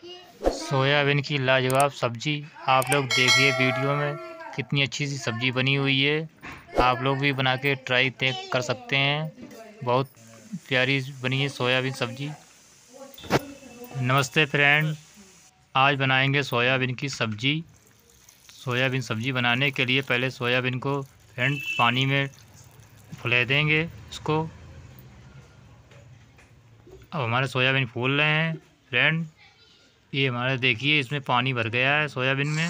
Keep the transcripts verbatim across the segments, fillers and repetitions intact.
Soybean की लाजवाब सब्जी आप लोग देखिए वीडियो में, कितनी अच्छी सी सब्जी बनी हुई है। आप लोग भी बना के ट्राई कर सकते हैं। बहुत प्यारी बनी है सोयाबीन सब्जी। नमस्ते फ्रेंड, आज बनाएंगे सोयाबीन की सब्जी। सोयाबीन सब्जी बनाने के लिए पहले सोयाबीन को फ्रेंड पानी में फुला देंगे इसको। अब हमारे सोयाबीन फूल रहे हैं फ्रेंड। ये हमारे देखिए इसमें पानी भर गया है सोयाबीन में।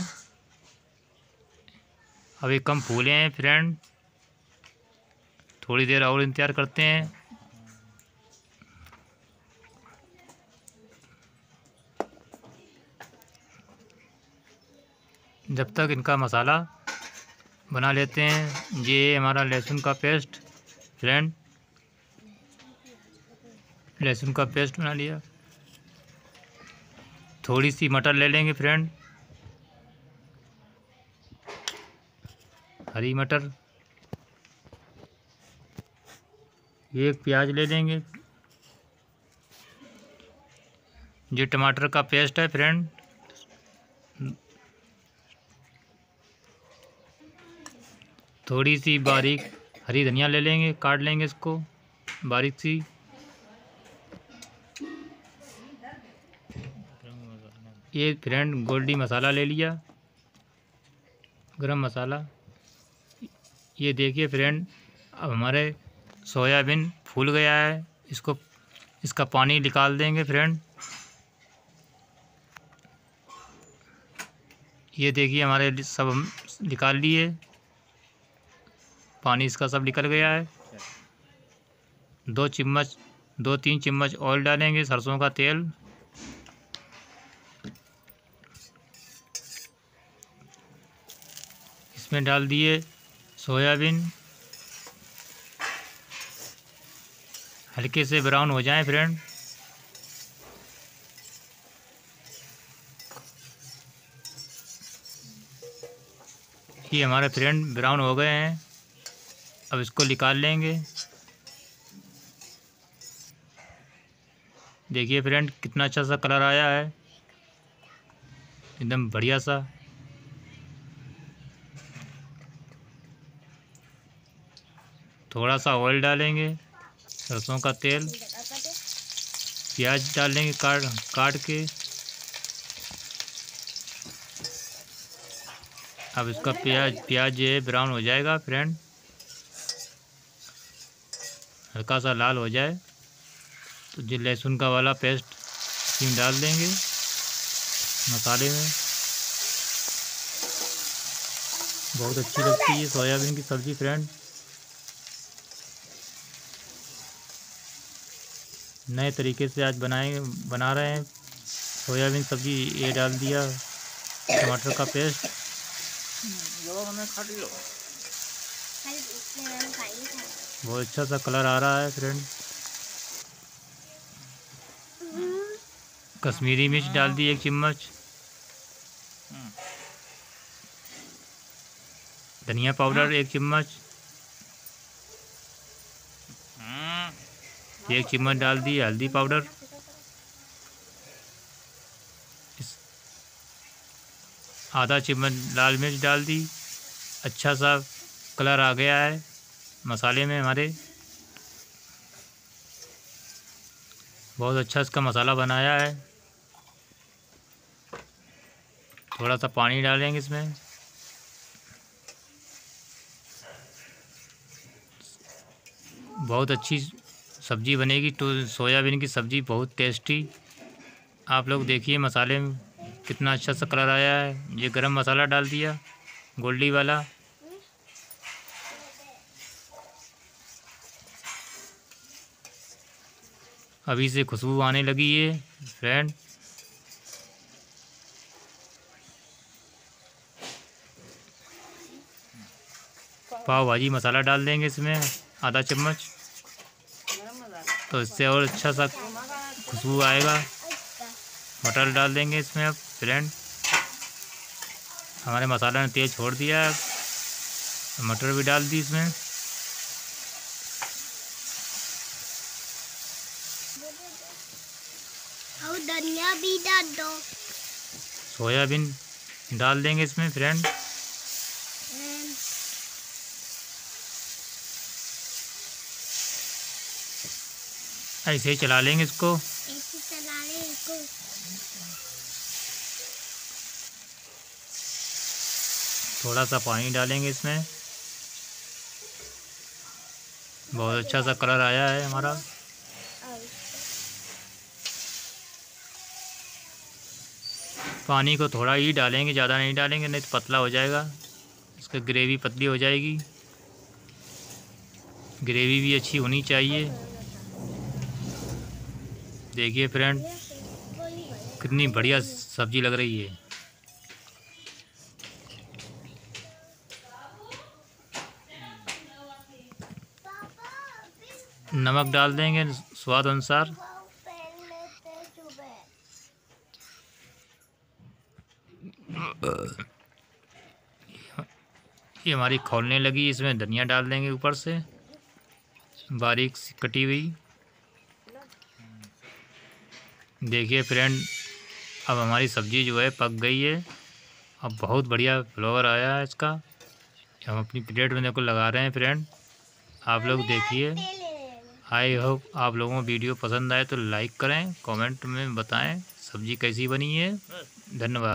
अभी कम फूले हैं फ्रेंड, थोड़ी देर और इंतज़ार करते हैं। जब तक इनका मसाला बना लेते हैं। ये हमारा लहसुन का पेस्ट फ्रेंड, लहसुन का पेस्ट बना लिया। थोड़ी सी मटर ले लेंगे फ्रेंड, हरी मटर। एक प्याज ले लेंगे। ये टमाटर का पेस्ट है फ्रेंड। थोड़ी सी बारीक हरी धनिया ले लेंगे, काट लेंगे इसको बारीक सी। ये फ्रेंड गोल्डी मसाला ले लिया, गरम मसाला। ये देखिए फ्रेंड, अब हमारे सोयाबीन फूल गया है। इसको इसका पानी निकाल देंगे फ्रेंड। ये देखिए हमारे सब हम निकाल लिए, पानी इसका सब निकल गया है। दो चम्मच दो तीन चम्मच ऑयल डालेंगे, सरसों का तेल। इसमें डाल दिए सोयाबीन, हल्के से ब्राउन हो जाएं फ्रेंड। ये हमारे फ्रेंड ब्राउन हो गए हैं। अब इसको निकाल लेंगे। देखिए फ्रेंड कितना अच्छा सा कलर आया है, एकदम बढ़िया सा। थोड़ा सा ऑयल डालेंगे, सरसों का तेल, प्याज डालेंगे काट काट के। अब इसका प्याज प्याज जो है ब्राउन हो जाएगा फ्रेंड, हल्का सा लाल हो जाए तो जो लहसुन का वाला पेस्ट इसमें डाल देंगे मसाले में। बहुत अच्छी लगती है सोयाबीन की सब्ज़ी फ्रेंड। नए तरीके से आज बनाएंगे बना रहे हैं सोयाबीन सब्ज़ी। ये डाल दिया टमाटर का पेस्ट। बहुत अच्छा सा कलर आ रहा है फ्रेंड। कश्मीरी मिर्च डाल दी एक चम्मच। धनिया पाउडर एक चम्मच। एक चम्मच डाल दी हल्दी पाउडर। आधा चम्मच लाल मिर्च डाल दी। अच्छा सा कलर आ गया है मसाले में हमारे। बहुत अच्छा इसका मसाला बनाया है। थोड़ा सा पानी डालेंगे इसमें। बहुत अच्छी सब्ज़ी बनेगी तो सोयाबीन की सब्ज़ी बहुत टेस्टी। आप लोग देखिए मसाले में कितना अच्छा सा कलर आया है। ये गरम मसाला डाल दिया गोल्डी वाला। अभी से खुशबू आने लगी है फ्रेंड। पाव भाजी मसाला डाल देंगे इसमें आधा चम्मच, तो इससे और अच्छा सा खुशबू आएगा। मटर डाल देंगे इसमें अब फ्रेंड। हमारे मसाला ने तेज़ छोड़ दिया है, मटर भी डाल दी इसमें। और धनिया भी डाल दो। सोयाबीन डाल देंगे इसमें फ्रेंड। ऐसे ही चला लेंगे इसको। ऐसे चला लेंगे इसको। थोड़ा सा पानी डालेंगे इसमें। बहुत अच्छा सा कलर आया है हमारा। पानी को थोड़ा ही डालेंगे, ज़्यादा नहीं डालेंगे, नहीं तो पतला हो जाएगा, इसकी ग्रेवी पतली हो जाएगी। ग्रेवी भी अच्छी होनी चाहिए। देखिए फ्रेंड कितनी बढ़िया सब्ज़ी लग रही है। नमक डाल देंगे स्वाद अनुसार। ये हमारी खौलने लगी, इसमें धनिया डाल देंगे ऊपर से बारीक सी कटी हुई। देखिए फ्रेंड अब हमारी सब्ज़ी जो है पक गई है। अब बहुत बढ़िया फ्लेवर आया है इसका। हम अपनी प्लेट में देखो लगा रहे हैं फ्रेंड, आप लोग देखिए। आई होप आप लोगों को वीडियो पसंद आए तो लाइक करें, कमेंट में बताएं सब्ज़ी कैसी बनी है। धन्यवाद।